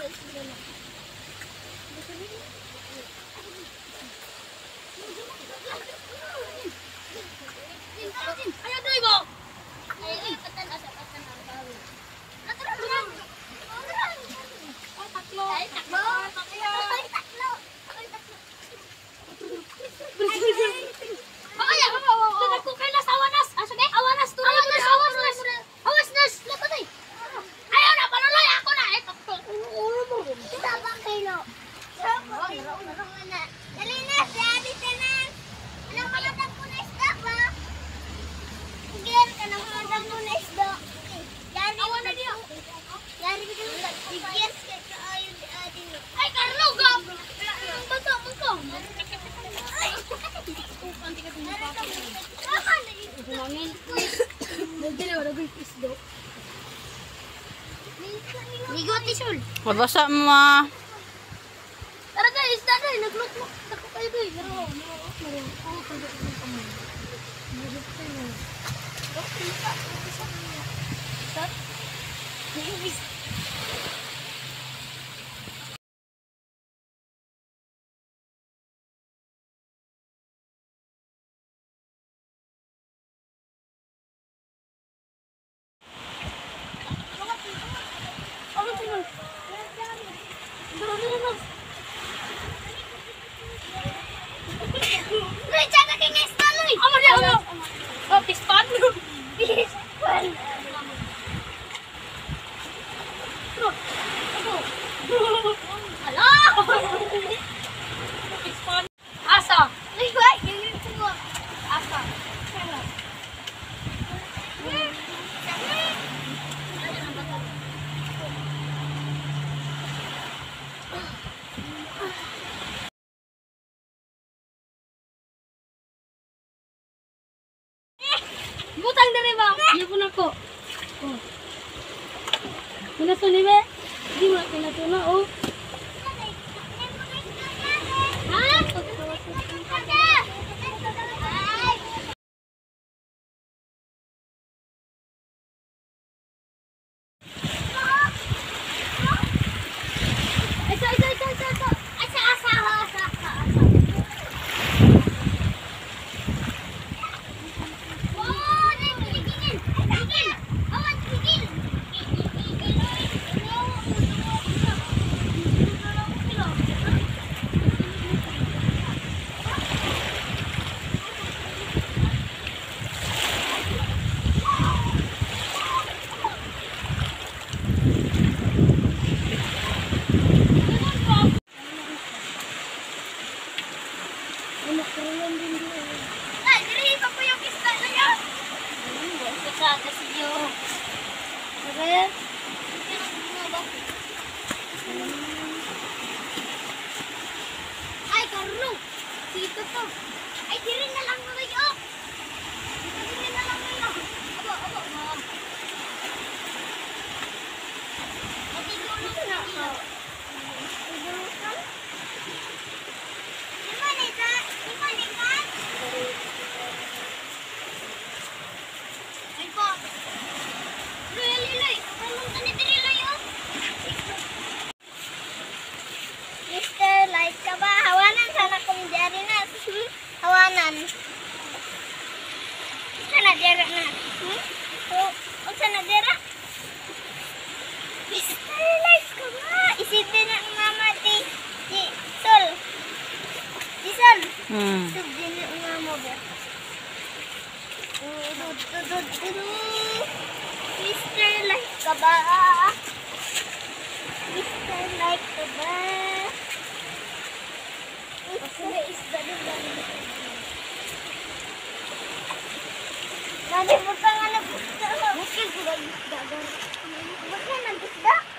Ayo dulu, Ibu. Ayo, patan asap patan baru. Naturang. Oh, taklo. Ay, taklo. Taklo. Makanya, aku kailas awanas. Asa be? Awanas tuloy. Awanas. Awanas. Lepatay. Ayaw na panuloy ako na. Taklo. Kita bang kayo? Dalinas, daddy tenang. Ano malatag ko na isda ba? Sige, kanang malatag mo na isda. Awan na diyo. Yari bigyan mo. Bigyan ka ayun di adin. Ay, Carlo, gam. Bangko. Ay. Panti ka tingin pa. Bulangin. Nagdala isda. Ligot isul. Mabasa mo. Tara guys, isda na. Naglok-lok. Tako kayo guys. Asa? Asa? Butang dari bang. Iya pun aku. Oh. Pinatuni be? Di mo pinatuna oh. Ay, Carlo! Dito to! Ay, diri na lang kayo! Diri na lang kayo! Abo, ma! Matigulo na ako! Matigulo ka? Imanita! Ay po! Lilay! Anong tanitiri layo? Mr. Light ka ba? Hawanan sana kung diyari na. Hawanan. Sana diyara na. O sana diyara? Mr. Light ka ba? Isipin na ang mama di Sol. Di Sol. Isipin na ang mama ba? Mr. Light ka ba? Mr. Light ka ba? May isda din ba? Nalimutan nga na isda. Bukil ko ba isda? Bukil na isda?